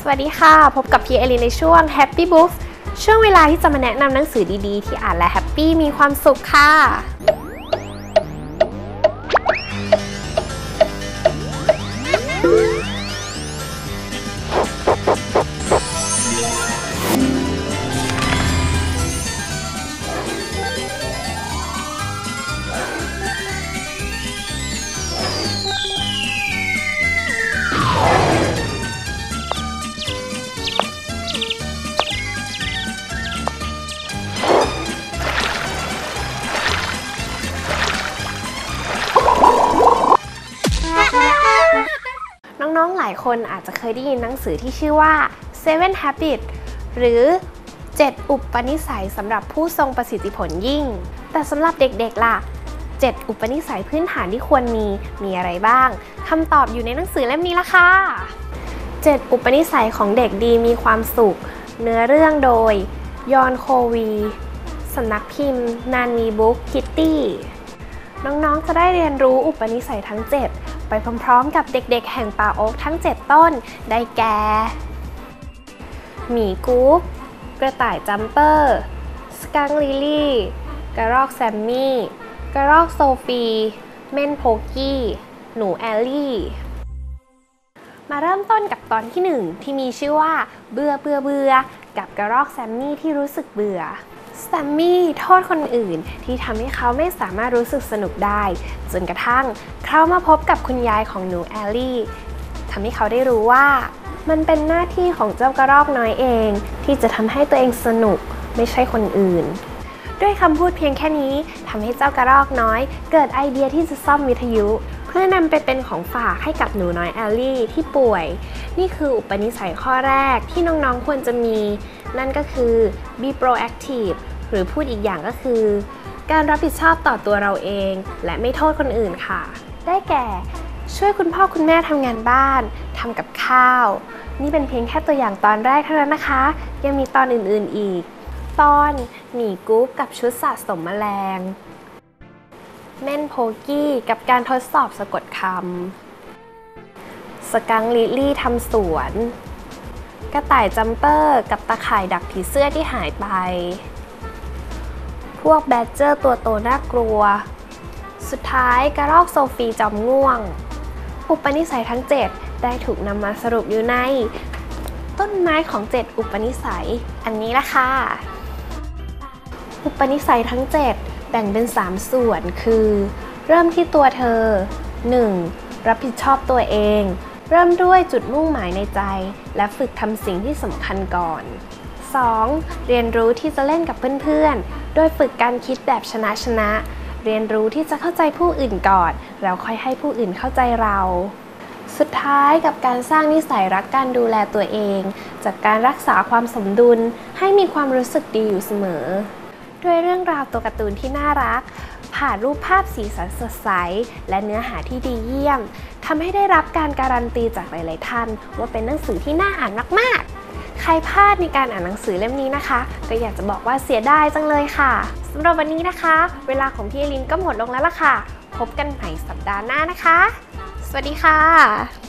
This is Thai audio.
วัสดีค่ะพบกับพี่เอลินในช่วง Happy Books ช่วงเวลาที่จะมาแนะนำหนังสือดีๆที่อ่านและแฮปปี้มีความสุขค่ะน้องๆหลายคนอาจจะเคยได้ยินหนังสือที่ชื่อว่า Seven Habits หรือ 7 อุปนิสัยสำหรับผู้ทรงประสิทธิผลยิ่งแต่สำหรับเด็กๆล่ะ 7 อุปนิสัยพื้นฐานที่ควรมีอะไรบ้างคำตอบอยู่ในหนังสือเล่มนี้ละค่ะ 7 อุปนิสัยของเด็กดีมีความสุขเนื้อเรื่องโดยยอนโควีสำนักพิมพ์นานมีบุ๊กคิตตี้น้องๆจะได้เรียนรู้อุปนิสัยทั้ง 7 ไปพร้อมๆกับเด็กๆแห่งป่าโอ๊กทั้ง 7 ต้นได้แก่หมีกู๊ปกระต่ายจัมเปอร์สกังลิลลี่กระรอกแซมมี่กระรอกโซฟีเม่นโพกี้หนูแอลลี่มาเริ่มต้นกับตอนที่ 1ที่มีชื่อว่าเบื่อกับกระรอกแซมมี่ที่รู้สึกเบื่อแซมมี่โทษคนอื่นที่ทำให้เขาไม่สามารถรู้สึกสนุกได้จนกระทั่งเขามาพบกับคุณยายของหนูแอลลี่ทำให้เขาได้รู้ว่ามันเป็นหน้าที่ของเจ้ากระรอกน้อยเองที่จะทำให้ตัวเองสนุกไม่ใช่คนอื่นด้วยคำพูดเพียงแค่นี้ทำให้เจ้ากระรอกน้อยเกิดไอเดียที่จะซ่อมวิทยุเพื่อนำไปเป็นของฝากให้กับหนูน้อยแอลลี่ที่ป่วยนี่คืออุปนิสัยข้อแรกที่น้องๆควรจะมีนั่นก็คือ be proactive หรือพูดอีกอย่างก็คือการรับผิดชอบต่อตัวเราเองและไม่โทษคนอื่นค่ะได้แก่ช่วยคุณพ่อคุณแม่ทำงานบ้านทำกับข้าวนี่เป็นเพียงแค่ตัวอย่างตอนแรกเท่านั้นนะคะยังมีตอนอื่นๆอีกตอนหมีกุ๊บกับชุดสะสมแมลงเม่นโพกี้กับการทดสอบสะกดคำสกังลิลลี่ทำสวนกระต่ายจัมเปอร์กับตาข่ายดักผีเสื้อที่หายไปพวกแบดเจอร์ตัวโตน่ากลัวสุดท้ายกระรอกโซฟีจอมง่วงอุปนิสัยทั้ง 7 ได้ถูกนำมาสรุปอยู่ในต้นไม้ของ 7 อุปนิสัยอันนี้ละค่ะอุปนิสัยทั้ง 7 แบ่งเป็น 3 ส่วนคือเริ่มที่ตัวเธอ 1. รับผิดชอบตัวเองเริ่มด้วยจุดมุ่งหมายในใจและฝึกทำสิ่งที่สำคัญก่อน 2. เรียนรู้ที่จะเล่นกับเพื่อนๆโดยฝึกการคิดแบบชนะเรียนรู้ที่จะเข้าใจผู้อื่นก่อนแล้วค่อยให้ผู้อื่นเข้าใจเราสุดท้ายกับการสร้างนิสัยรักการดูแลตัวเองจากการรักษาความสมดุลให้มีความรู้สึกดีอยู่เสมอด้วยเรื่องราวตัวการ์ตูนที่น่ารักผ่านรูปภาพสีสันสดใสและเนื้อหาที่ดีเยี่ยมทำให้ได้รับการการันตีจากหลายๆท่านว่าเป็นหนังสือที่น่าอ่านมากๆใครพลาดในการอ่านหนังสือเล่มนี้นะคะก็อยากจะบอกว่าเสียดายจังเลยค่ะสำหรับวันนี้นะคะเวลาของพี่เอลินก็หมดลงแล้วล่ะค่ะพบกันใหม่สัปดาห์หน้านะคะสวัสดีค่ะ